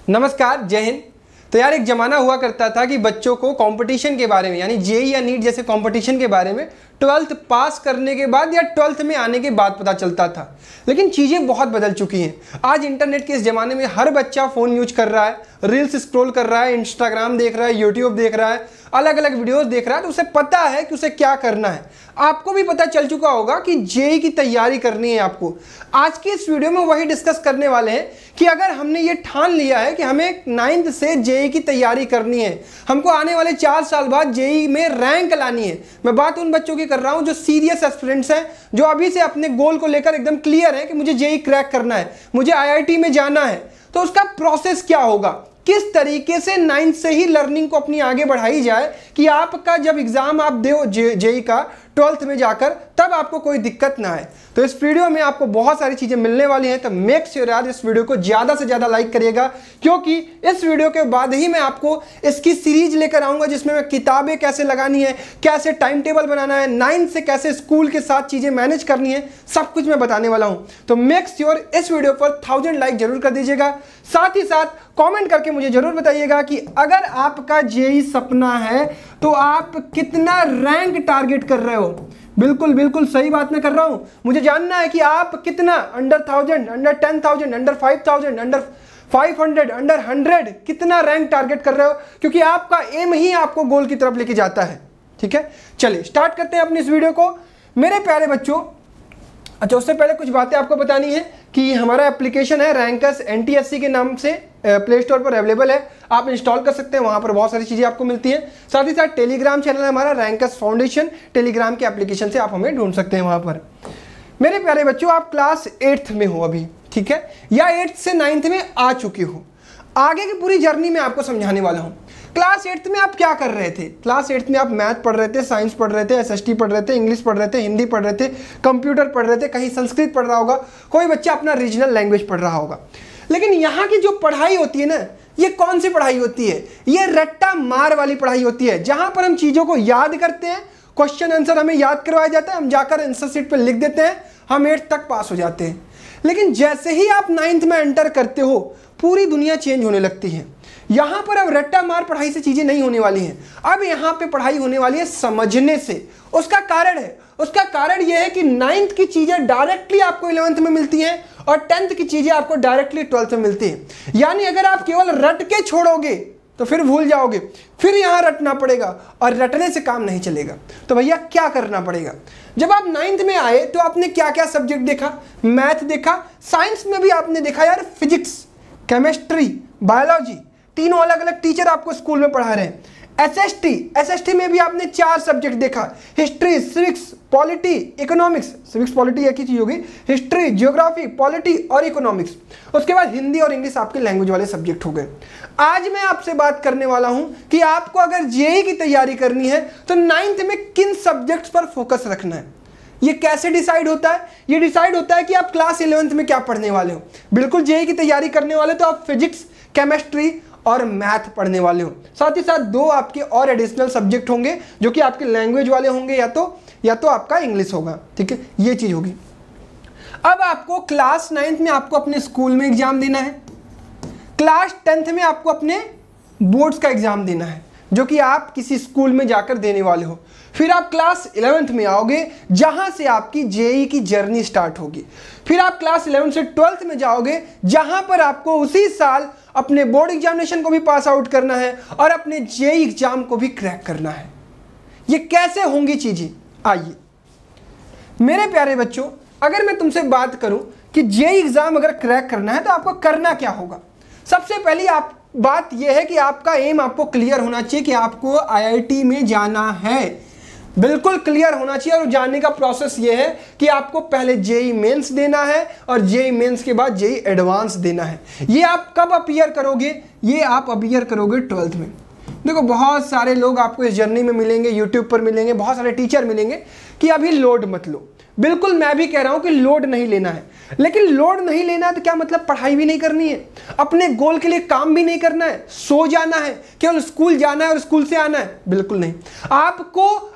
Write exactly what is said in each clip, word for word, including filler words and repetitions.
नमस्कार, जय हिंद। तो यार एक ज़माना हुआ करता था कि बच्चों को कंपटीशन के बारे में यानी जेई या नीट जैसे कंपटीशन के बारे में ट्वेल्थ पास करने के बाद या ट्वेल्थ में आने के बाद पता चलता था। लेकिन चीज़ें बहुत बदल चुकी हैं। आज इंटरनेट के इस ज़माने में हर बच्चा फ़ोन यूज कर रहा है, रील्स स्क्रॉल कर रहा है, इंस्टाग्राम देख रहा है, यूट्यूब देख रहा है, अलग अलग वीडियोस देख रहा है। तो उसे पता है कि उसे क्या करना है। आपको भी पता चल चुका होगा कि जेई की तैयारी करनी है आपको। आज की इस वीडियो में वही डिस्कस करने वाले हैं कि अगर हमने ये ठान लिया है कि हमें नाइन्थ से जेई की तैयारी करनी है, हमको आने वाले चार साल बाद जेई में रैंक लानी है। मैं बात उन बच्चों की कर रहा हूं जो सीरियस एस्पिरेंट्स हैं, जो अभी से अपने गोल को लेकर एकदम क्लियर है कि मुझे जेई क्रैक करना है, मुझे आईआईटी में जाना है। तो उसका प्रोसेस क्या होगा, किस तरीके से नाइन्थ से ही लर्निंग को अपनी आगे बढ़ाई जाए कि आपका जब एग्जाम आप दो जेई का ट्वेल्थ में जाकर तब आपको कोई दिक्कत ना आए। तो इस वीडियो में आपको बहुत सारी चीज़ें मिलने वाली हैं। तो मेक श्योर यार इस वीडियो को ज़्यादा से ज़्यादा लाइक करिएगा, क्योंकि इस वीडियो के बाद ही मैं आपको इसकी सीरीज लेकर आऊँगा जिसमें मैं किताबें कैसे लगानी है, कैसे टाइम टेबल बनाना है, नाइन्थ से कैसे स्कूल के साथ चीज़ें मैनेज करनी है, सब कुछ मैं बताने वाला हूँ। तो मेक श्योर इस वीडियो पर थाउजेंड लाइक जरूर कर दीजिएगा। साथ ही साथ कॉमेंट करके मुझे जरूर बताइएगा कि अगर आपका जेई सपना है तो आप कितना रैंक टारगेट कर रहे हो। बिल्कुल बिल्कुल सही बात मैं कर रहा हूं। मुझे जानना है कि आप कितना under thousand, under ten thousand, under five thousand, under five hundred, under hundred कितना रैंक टारगेट कर रहे हो, क्योंकि आपका एम ही आपको गोल की तरफ लेके जाता है। ठीक है, चलिए स्टार्ट करते हैं अपनी इस वीडियो को मेरे प्यारे बच्चों। अच्छा, उससे पहले कुछ बातें आपको बतानी है कि हमारा एप्लीकेशन है रैंकर्स एनटीएससी के नाम से प्ले स्टोर पर अवेलेबल है, आप इंस्टॉल कर सकते हैं। वहाँ पर बहुत सारी चीज़ें आपको मिलती हैं। साथ ही साथ टेलीग्राम चैनल है हमारा रैंकर्स फाउंडेशन, टेलीग्राम के एप्लीकेशन से आप हमें ढूंढ सकते हैं वहाँ पर। मेरे प्यारे बच्चों, आप क्लास एट्थ में हो अभी, ठीक है, या एट्थ से नाइन्थ में आ चुके हो। आगे की पूरी जर्नी में आपको समझाने वाला हूँ। क्लास एट्थ में आप क्या कर रहे थे? क्लास एट्थ में आप मैथ पढ़ रहे थे, साइंस पढ़ रहे थे, एसएसटी पढ़ रहे थे, इंग्लिश पढ़ रहे थे, हिंदी पढ़ रहे थे, कंप्यूटर पढ़ रहे थे, कहीं संस्कृत पढ़ रहा होगा, कोई बच्चा अपना रीजनल लैंग्वेज पढ़ रहा होगा। लेकिन यहाँ की जो पढ़ाई होती है ना, ये कौन सी पढ़ाई होती है? ये रट्टा मार वाली पढ़ाई होती है, जहाँ पर हम चीज़ों को याद करते हैं, क्वेश्चन आंसर हमें याद करवाया जाता है, हम जाकर आंसर शीट पर लिख देते हैं, हम एट्थ तक पास हो जाते हैं। लेकिन जैसे ही आप नाइन्थ में एंटर करते हो, पूरी दुनिया चेंज होने लगती है। यहाँ पर अब रट्टा मार पढ़ाई से चीज़ें नहीं होने वाली हैं। अब यहाँ पे पढ़ाई होने वाली है समझने से। उसका कारण है उसका कारण यह है कि नाइन्थ की चीज़ें डायरेक्टली आपको इलेवेंथ में मिलती हैं और टेंथ की चीज़ें आपको डायरेक्टली ट्वेल्थ में मिलती हैं। यानी अगर आप केवल रट के छोड़ोगे तो फिर भूल जाओगे, फिर यहाँ रटना पड़ेगा और रटने से काम नहीं चलेगा। तो भैया क्या करना पड़ेगा? जब आप नाइन्थ में आए तो आपने क्या क्या सब्जेक्ट देखा? मैथ देखा, साइंस में भी आपने देखा यार फिजिक्स, केमिस्ट्री, बायोलॉजी, तीनों अलग अलग टीचर आपको स्कूल में पढ़ा रहे हैं। एसएसटी एसएसटी में भी आपने चार सब्जेक्ट देखा, history, civics, polity, economics. Civics polity एक ही चीज होगी, हिस्ट्री, ज्योग्राफी, पॉलिटी और इकोनॉमिक्स। उसके बाद हिंदी और इंग्लिश आपके लैंग्वेज वाले सब्जेक्ट हो गए। आज मैं आपसे बात करने वाला हूं कि आपको अगर जेई की तैयारी करनी है तो नाइन्थ में किन सब्जेक्ट्स पर फोकस रखना है। ये कैसे डिसाइड होता है? ये डिसाइड होता है कि आप क्लास इलेवेंथ में क्या पढ़ने वाले हो। बिल्कुल जेई की तैयारी करने वाले तो आप फिजिक्स, केमिस्ट्री और मैथ पढ़ने वाले हो। साथ ही साथ दो आपके और एडिशनल सब्जेक्ट होंगे जो कि आपके लैंग्वेज वाले होंगे, या तो या तो आपका इंग्लिश होगा। ठीक है, ये चीज़ होगी। अब आपको क्लास नाइन्थ में आपको अपने स्कूल में एग्जाम देना है, क्लास टेंथ में आपको अपने बोर्ड्स का एग्जाम देना है जो कि आप किसी स्कूल में जाकर देने वाले हो। फिर आप क्लास इलेवेंथ में आओगे जहां से आपकी जेई की जर्नी स्टार्ट होगी। फिर आप क्लास इलेवेंथ से ट्वेल्थ में जाओगे जहां पर आपको उसी साल अपने बोर्ड एग्जामिनेशन को भी पास आउट करना है और अपने जेई एग्जाम को भी क्रैक करना है। ये कैसे होंगी चीजें? आइए मेरे प्यारे बच्चों, अगर मैं तुमसे बात करूं कि जेई एग्जाम अगर क्रैक करना है तो आपको करना क्या होगा। सबसे पहली आप बात यह है कि आपका एम आपको क्लियर होना चाहिए कि आपको आईआईटी में जाना है। बिल्कुल क्लियर होना चाहिए। और जानने का प्रोसेस ये है कि आपको पहले जेई मेंस देना है और जेई मेंस के बाद जेई एडवांस देना है। ये आप कब अपीयर करोगे? ये आप अपीयर करोगे ट्वेल्थ में। देखो बहुत सारे लोग आपको इस जर्नी में मिलेंगे, यूट्यूब पर मिलेंगे, बहुत सारे टीचर मिलेंगे कि अभी लोड मत लो। बिल्कुल मैं भी कह रहा हूं कि लोड नहीं लेना है, लेकिन लोड नहीं लेना है तो क्या मतलब पढ़ाई भी नहीं करनी है, अपने गोल के लिए काम भी नहीं करना है, सो जाना है, केवल स्कूल जाना है और स्कूल से आना है? बिल्कुल नहीं। आपको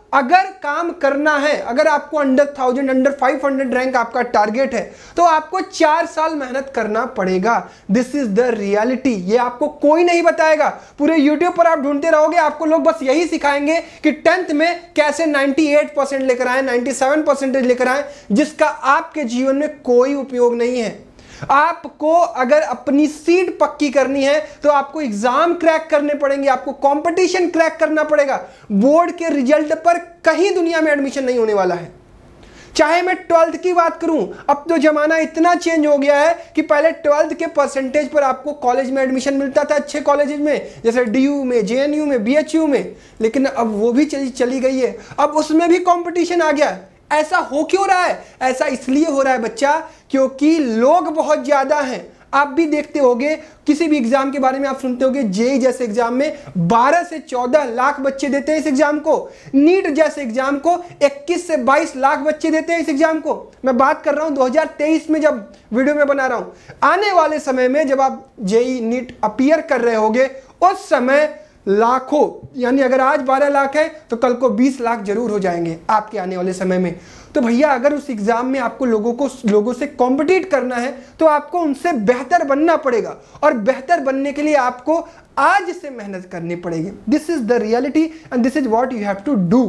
अगर काम करना है, अगर आपको under thousand under five hundred rank आपका टारगेट है तो आपको चार साल मेहनत करना पड़ेगा। This is the reality. ये आपको कोई नहीं बताएगा। पूरे यूट्यूब पर आप ढूंढते रहोगे, आपको लोग बस यही सिखाएंगे कि टेंथ में कैसे अट्ठानवे परसेंट लेकर आए, सत्तानवे परसेंटेज लेकर आए, जिसका आपके जीवन में कोई उपयोग नहीं है। आपको अगर अपनी सीट पक्की करनी है तो आपको एग्जाम क्रैक करने पड़ेंगे, आपको कंपटीशन क्रैक करना पड़ेगा। बोर्ड के रिजल्ट पर कहीं दुनिया में एडमिशन नहीं होने वाला है। चाहे मैं ट्वेल्थ की बात करूं, अब तो जमाना इतना चेंज हो गया है कि पहले ट्वेल्थ के परसेंटेज पर आपको कॉलेज में एडमिशन मिलता था, अच्छे कॉलेजेस में, जैसे डीयू में, जेएनयू में, बीएचयू में। लेकिन अब वो भी चली चली गई है, अब उसमें भी कंपटीशन आ गया है। ऐसा हो क्यों रहा है? ऐसा इसलिए हो रहा है बच्चा, क्योंकि लोग बहुत ज्यादा हैं। आप भी देखते होंगे, किसी भी एग्जाम के बारे में आप सुनते होंगे, जेई जैसे एग्जाम में बारह से चौदह लाख बच्चे देते हैं इस एग्जाम को। नीट जैसे एग्जाम को इक्कीस से बाईस लाख बच्चे देते हैं इस एग्जाम को। मैं बात कर रहा हूं दो हज़ार तेईस में, जब वीडियो में बना रहा हूं। आने वाले समय में जब आप जेई नीट अपीयर कर रहे होंगे, उस समय लाखों, यानी अगर आज बारह लाख है तो कल को बीस लाख जरूर हो जाएंगे आपके आने वाले समय में। तो भैया अगर उस एग्जाम में आपको लोगों को लोगों से कॉम्पिटिट करना है तो आपको उनसे बेहतर बनना पड़ेगा, और बेहतर बनने के लिए आपको आज से मेहनत करनी पड़ेगी। This is the reality and this is what you have to do.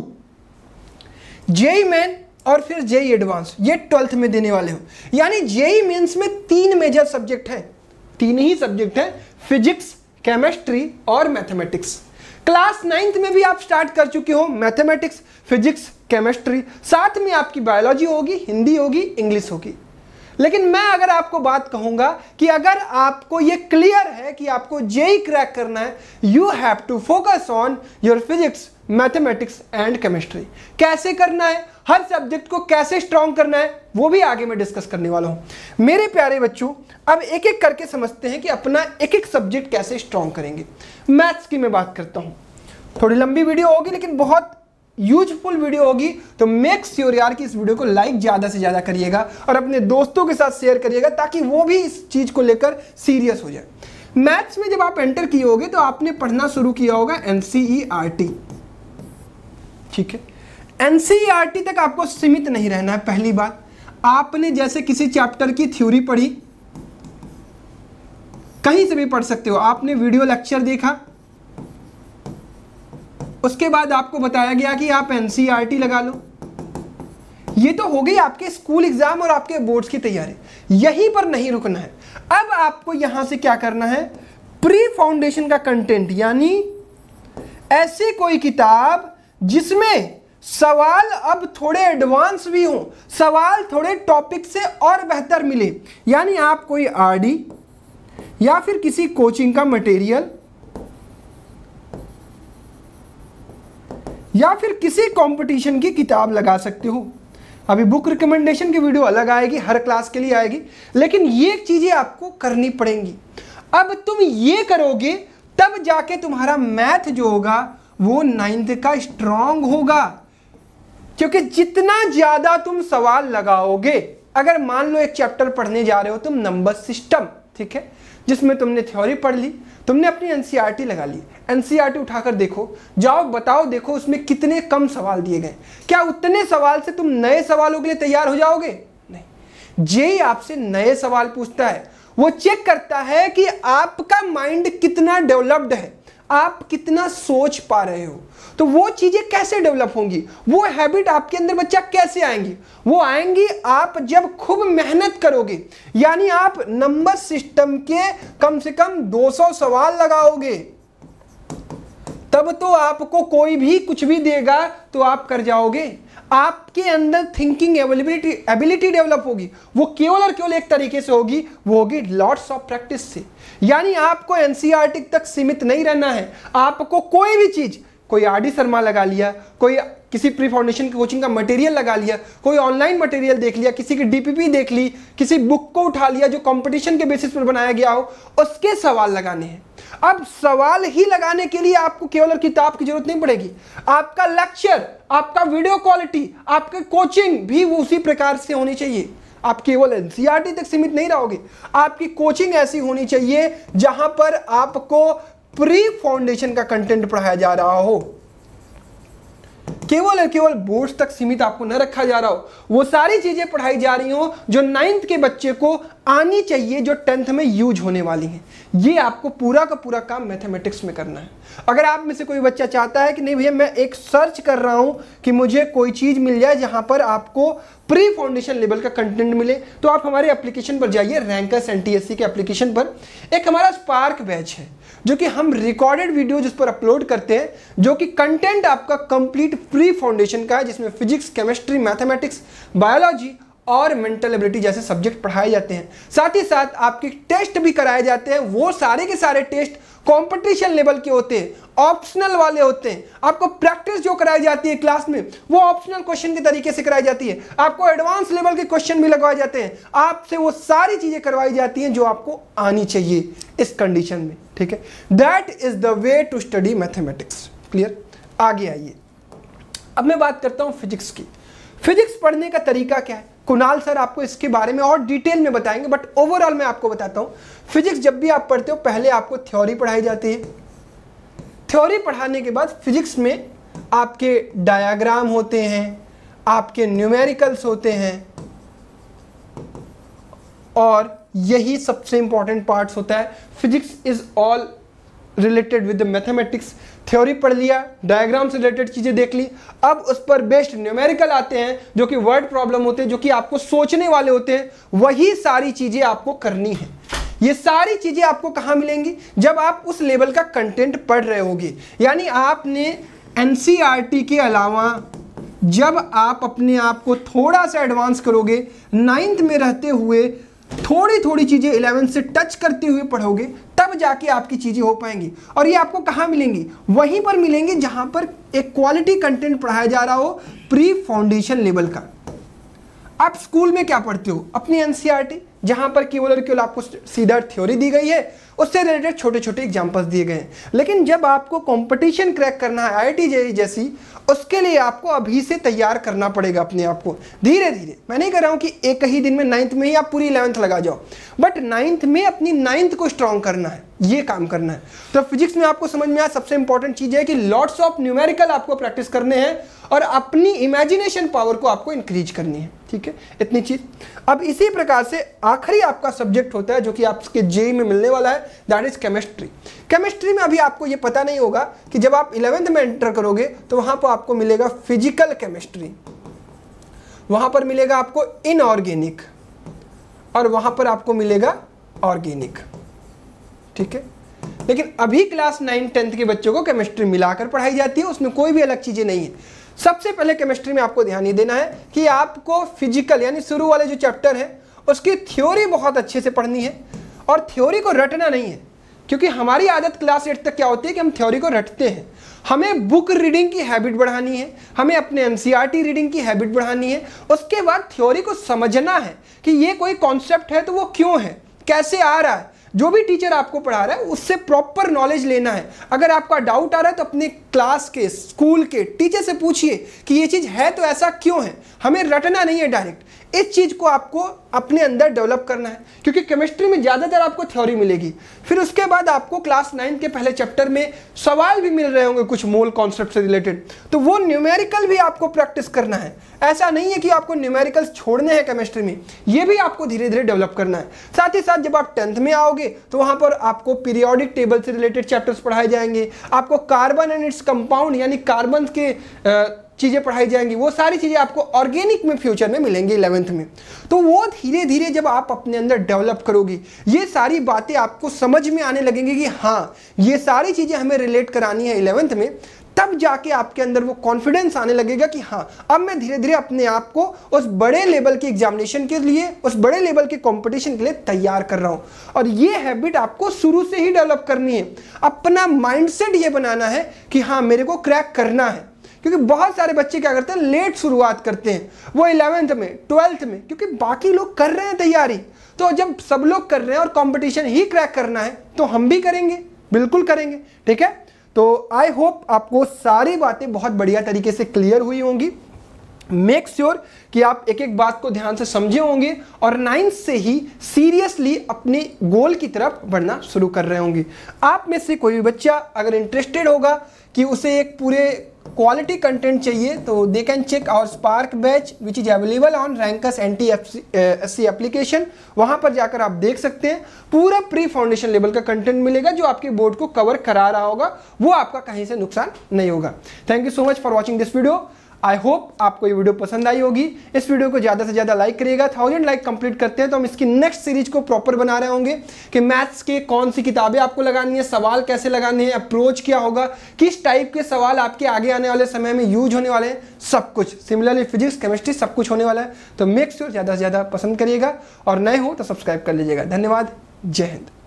JEE main और फिर जेई एडवांस, ये ट्वेल्थ में देने वाले हो। यानी जेई मेंस में तीन मेजर सब्जेक्ट हैं, तीन ही सब्जेक्ट हैं, फिजिक्स, केमिस्ट्री और मैथमेटिक्स। क्लास नाइन्थ में भी आप स्टार्ट कर चुके हो मैथमेटिक्स, फिजिक्स, केमिस्ट्री, साथ में आपकी बायोलॉजी होगी, हिंदी होगी, इंग्लिश होगी। लेकिन मैं अगर आपको बात कहूंगा कि अगर आपको ये क्लियर है कि आपको जेई क्रैक करना है, you have to focus on your physics, mathematics and chemistry. कैसे करना है, हर सब्जेक्ट को कैसे स्ट्रॉन्ग करना है, वो भी आगे मैं डिस्कस करने वाला हूं। मेरे प्यारे बच्चों, अब एक एक करके समझते हैं कि अपना एक एक सब्जेक्ट कैसे स्ट्रॉन्ग करेंगे। मैथ्स की मैं बात करता हूं, थोड़ी लंबी वीडियो होगी लेकिन बहुत यूजफुल वीडियो होगी, तो मेक श्योर यार कि इस वीडियो को लाइक ज्यादा से ज्यादा करिएगा और अपने दोस्तों के साथ शेयर करिएगा, ताकि वो भी इस चीज को लेकर सीरियस हो जाए। मैथ्स में जब आप एंटर किए होगे तो आपने पढ़ना शुरू किया होगा एनसीईआरटी, ठीक है। एनसीईआरटी तक आपको सीमित नहीं रहना है। पहली बात, आपने जैसे किसी चैप्टर की थ्योरी पढ़ी, कहीं से भी पढ़ सकते हो, आपने वीडियो लेक्चर देखा, उसके बाद आपको बताया गया कि आप एनसीईआरटी लगा लो। ये तो हो गई आपके स्कूल एग्जाम और आपके बोर्ड्स की तैयारी, यहीं पर नहीं रुकना है। अब आपको यहां से क्या करना है, प्री फाउंडेशन का कंटेंट, यानी ऐसी कोई किताब जिसमें सवाल अब थोड़े एडवांस भी हों, सवाल थोड़े टॉपिक से और बेहतर मिले। यानी आप कोई आरडी या फिर किसी कोचिंग का मटेरियल या फिर किसी कंपटीशन की किताब लगा सकते हो। अभी बुक रिकमेंडेशन की वीडियो अलग आएगी, हर क्लास के लिए आएगी, लेकिन ये चीजें आपको करनी पड़ेंगी। अब तुम ये करोगे तब जाके तुम्हारा मैथ जो होगा वो नाइन्थ का स्ट्रांग होगा, क्योंकि जितना ज्यादा तुम सवाल लगाओगे, अगर मान लो एक चैप्टर पढ़ने जा रहे हो तुम, नंबर सिस्टम, ठीक है, जिसमें तुमने थ्योरी पढ़ ली, तुमने अपनी एनसीईआरटी लगा ली, एनसीईआरटी उठाकर देखो, जाओ बताओ, देखो उसमें कितने कम सवाल दिए गए। क्या उतने सवाल से तुम नए सवालों के लिए तैयार हो जाओगे? नहीं। जेई आपसे नए सवाल पूछता है, वो चेक करता है कि आपका माइंड कितना डेवलप्ड है, आप कितना सोच पा रहे हो। तो वो चीजें कैसे डेवलप होंगी, वो हैबिट आपके अंदर बच्चा कैसे आएंगी? वो आएंगी आप जब खूब मेहनत करोगे। यानी आप नंबर सिस्टम के कम से कम दो सौ सवाल लगाओगे, तब तो आपको कोई भी कुछ भी देगा तो आप कर जाओगे। आपके अंदर थिंकिंग एबिलिटी एबिलिटी डेवलप होगी, वो केवल और केवल एक तरीके से होगी, वो होगी लॉट्स ऑफ प्रैक्टिस से। यानी आपको एनसीईआरटी तक सीमित नहीं रहना है, आपको कोई भी चीज, कोई आर डी शर्मा लगा लिया, कोई किसी प्री फाउंडेशन की कोचिंग का मटेरियल लगा लिया, कोई ऑनलाइन मटेरियल देख लिया, किसी की डीपीपी देख ली, किसी बुक को उठा लिया जो कंपटीशन के बेसिस पर बनाया गया हो, उसके सवाल लगाने हैं। अब सवाल ही लगाने के लिए आपको केवल और किताब की जरूरत नहीं पड़ेगी, आपका लेक्चर, आपका वीडियो क्वालिटी, आपका कोचिंग भी उसी प्रकार से होनी चाहिए। आप केवल एनसीईआरटी तक सीमित नहीं रहोगे, आपकी कोचिंग ऐसी होनी चाहिए जहां पर आपको प्री फाउंडेशन का कंटेंट पढ़ाया जा रहा हो। केवल और केवल बोर्ड्स तक सीमित आपको न रखा जा रहा हो, वो सारी चीजें पढ़ाई जा रही हो जो नाइन्थ के बच्चे को आनी चाहिए, जो टेंथ में यूज होने वाली हैं। ये आपको पूरा का पूरा काम मैथमेटिक्स में करना है। अगर आप में से कोई बच्चा चाहता है कि नहीं भैया मैं एक सर्च कर रहा हूं कि मुझे कोई चीज मिल जाए जहां पर आपको प्री फाउंडेशन लेवल का कंटेंट मिले, तो आप हमारे एप्लीकेशन पर जाइए, रैंकर्स एनटीएससी के एप्लीकेशन पर एक हमारा स्पार्क बैच है जो कि हम रिकॉर्डेड वीडियो जिस पर अपलोड करते हैं, जो कि कंटेंट आपका कंप्लीट प्री फाउंडेशन का है, जिसमें फिजिक्स, केमिस्ट्री, मैथमेटिक्स, बायोलॉजी और मेंटल एबिलिटी जैसे सब्जेक्ट पढ़ाए जाते हैं। साथ ही साथ आपके टेस्ट भी कराए जाते हैं। वो सारे के सारे टेस्ट कंपटीशन लेवल के होते हैं, ऑप्शनल वाले होते हैं। आपको प्रैक्टिस जो कराई जाती है क्लास में वो ऑप्शनल क्वेश्चन के तरीके से कराई जाती है। आपको एडवांस लेवल के क्वेश्चन भी लगवाए जाते हैं। आपसे वो सारी चीजें करवाई जाती हैं जो आपको आनी चाहिए इस कंडीशन में, ठीक है। That is the way to study mathematics. Clear? आगे आइए, अब मैं बात करता हूं फिजिक्स की। फिजिक्स पढ़ने का तरीका क्या है, कुणाल सर आपको इसके बारे में और डिटेल में बताएंगे, बट ओवरऑल मैं आपको बताता हूं। फिजिक्स जब भी आप पढ़ते हो पहले आपको थ्योरी पढ़ाई जाती है। थ्योरी पढ़ाने के बाद फिजिक्स में आपके डायग्राम होते हैं, आपके न्यूमेरिकल्स होते हैं, और यही सबसे इंपॉर्टेंट पार्ट्स होता है। Physics is all related with mathematics. Theory पढ़ लिया, डायग्राम से रिलेटेड चीजें देख ली, अब उस पर बेस्ड न्यूमेरिकल आते हैं जो कि वर्ड प्रॉब्लम होते हैं, जो कि आपको सोचने वाले होते हैं। वही सारी चीजें आपको करनी है। ये सारी चीजें आपको कहां मिलेंगी, जब आप उस लेवल का कंटेंट पढ़ रहे होगे। यानी आपने एनसीईआरटी के अलावा जब आप अपने आप को थोड़ा सा एडवांस करोगे, नाइन्थ में रहते हुए थोड़ी थोड़ी चीजें इलेवेंथ से टच करते हुए पढ़ोगे, तब जाके आपकी चीजें हो पाएंगी। और ये आपको कहां मिलेंगी, वहीं पर मिलेंगी जहां पर एक क्वालिटी कंटेंट पढ़ाया जा रहा हो प्री फाउंडेशन लेवल का। आप स्कूल में क्या पढ़ते हो, अपनी एनसीईआरटी, जहां पर केवल और केवल आपको सीधा थ्योरी दी गई है, उससे रिलेटेड छोटे छोटे एग्जांपल्स दिए गए हैं। लेकिन जब आपको कंपटीशन क्रैक करना है आईआईटी जेईई जैसी, उसके लिए आपको अभी से तैयार करना पड़ेगा अपने आप को धीरे धीरे। मैं नहीं कह रहा हूं कि एक ही दिन में नाइन्थ में ही आप पूरी इलेवेंथ लगा जाओ, बट नाइन्थ में अपनी नाइन्थ को स्ट्रॉन्ग करना है, ये काम करना है। तो फिजिक्स में आपको समझ में आया, सबसे इंपॉर्टेंट चीज है कि लॉट्स ऑफ न्यूमेरिकल आपको प्रैक्टिस करने हैं और अपनी इमेजिनेशन पावर को आपको इंक्रीज करनी है, ठीक है, इतनी चीज। अब इसी प्रकार से आखिरी आपका सब्जेक्ट होता है जो कि आपके जेईई में मिलने वाला है, दैट इज केमिस्ट्री। केमिस्ट्री में अभी आपको ये पता नहीं होगा कि जब आप इलेवेंथ में एंटर करोगे तो वहां पर आपको मिलेगा फिजिकल केमिस्ट्री, वहां पर मिलेगा आपको इनऑर्गेनिक, और वहां पर आपको मिलेगा ऑर्गेनिक, ठीक है। लेकिन अभी क्लास नाइन टेंथ के बच्चों को केमिस्ट्री मिलाकर पढ़ाई जाती है, उसमें कोई भी अलग चीजें नहीं है। सबसे पहले केमिस्ट्री में आपको ध्यान ये देना है कि आपको फिजिकल यानी शुरू वाले जो चैप्टर है उसकी थ्योरी बहुत अच्छे से पढ़नी है, और थ्योरी को रटना नहीं है, क्योंकि हमारी आदत क्लास एट तक क्या होती है कि हम थ्योरी को रटते हैं। हमें बुक रीडिंग की हैबिट बढ़ानी है, हमें अपने एनसीईआरटी रीडिंग की हैबिट बढ़ानी है। उसके बाद थ्योरी को समझना है कि ये कोई कॉन्सेप्ट है तो वो क्यों है, कैसे आ रहा है। जो भी टीचर आपको पढ़ा रहा है उससे प्रॉपर नॉलेज लेना है। अगर आपका डाउट आ रहा है तो अपने क्लास के, स्कूल के टीचर से पूछिए कि ये चीज़ है तो ऐसा क्यों है। हमें रटना नहीं है डायरेक्ट, इस चीज़ को आपको अपने अंदर डेवलप करना है, क्योंकि केमिस्ट्री में ज़्यादातर आपको थ्योरी मिलेगी। फिर उसके बाद आपको क्लास नाइन के पहले चैप्टर में सवाल भी मिल रहे होंगे कुछ मोल कॉन्सेप्ट से रिलेटेड, तो वो न्यूमेरिकल भी आपको प्रैक्टिस करना है। ऐसा नहीं है कि आपको न्यूमेरिकल्स छोड़ने हैं केमिस्ट्री में, ये भी आपको धीरे धीरे डेवलप करना है। साथ ही साथ जब आप टेंथ में आओगे तो वहाँ पर आपको पीरियोडिक टेबल से रिलेटेड चैप्टर्स पढ़ाए जाएंगे, आपको कार्बन एंड इट्स कंपाउंड यानी कार्बन के चीज़ें पढ़ाई जाएंगी। वो सारी चीज़ें आपको ऑर्गेनिक में फ्यूचर में मिलेंगी इलेवेंथ में। तो वो धीरे धीरे जब आप अपने अंदर डेवलप करोगे, ये सारी बातें आपको समझ में आने लगेंगी कि हाँ ये सारी चीज़ें हमें रिलेट करानी है इलेवेंथ में, तब जाके आपके अंदर वो कॉन्फिडेंस आने लगेगा कि हाँ अब मैं धीरे धीरे अपने आप को उस बड़े लेवल के एग्जामिनेशन के लिए, उस बड़े लेवल के कंपटीशन के लिए तैयार कर रहा हूँ। और ये हैबिट आपको शुरू से ही डेवलप करनी है। अपना माइंडसेट ये बनाना है कि हाँ मेरे को क्रैक करना है, क्योंकि बहुत सारे बच्चे क्या करते हैं, लेट शुरुआत करते हैं, वो इलेवेंथ में, ट्वेल्थ में, क्योंकि बाकी लोग कर रहे हैं तैयारी। तो जब सब लोग कर रहे हैं और कंपटीशन ही क्रैक करना है तो हम भी करेंगे, बिल्कुल करेंगे, ठीक है। तो आई होप आपको सारी बातें बहुत बढ़िया तरीके से क्लियर हुई होंगी। मेक श्योर sure कि आप एक एक बात को ध्यान से समझे होंगे और नाइन्थ से ही सीरियसली अपने गोल की तरफ बढ़ना शुरू कर रहे होंगे। आप में से कोई भी बच्चा अगर इंटरेस्टेड होगा कि उसे एक पूरे क्वालिटी कंटेंट चाहिए तो they can check our spark batch which is available on rankers N T S C application. वहाँ पर जाकर आप देख सकते हैं, पूरा प्री फाउंडेशन लेवल का कंटेंट मिलेगा जो आपके बोर्ड को कवर करा रहा होगा, वो आपका कहीं से नुकसान नहीं होगा। Thank you so much for watching this video. I hope आपको ये वीडियो पसंद आई होगी। इस वीडियो को ज़्यादा से ज़्यादा लाइक करिएगा। थाउजेंड लाइक कंप्लीट करते हैं तो हम इसकी नेक्स्ट सीरीज को प्रॉपर बना रहे होंगे कि मैथ्स के कौन सी किताबें आपको लगानी है, सवाल कैसे लगाने हैं, अप्रोच क्या होगा, किस टाइप के सवाल आपके आगे आने वाले समय में यूज होने वाले हैं, सब कुछ। सिमिलरली फिजिक्स, केमिस्ट्री सब कुछ होने वाला है। तो मेक श्योर ज़्यादा से ज़्यादा पसंद करिएगा और नए हो तो सब्सक्राइब कर लीजिएगा। धन्यवाद। जय हिंद।